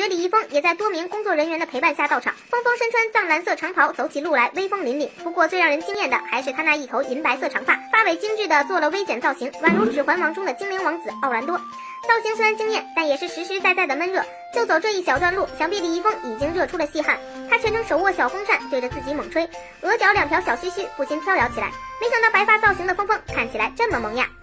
角李易峰也在多名工作人员的陪伴下到场。峰峰身穿藏蓝色长袍，走起路来威风凛凛。不过最让人惊艳的还是他那一头银白色长发，发尾精致的做了微剪造型，宛如《指环王》中的精灵王子奥兰多。造型虽然惊艳，但也是实实在在的闷热。就走这一小段路，想必李易峰已经热出了细汗。他全程手握小风扇，对着自己猛吹，额角2条小须须不禁飘摇起来。没想到白发造型的峰峰看起来这么萌呀！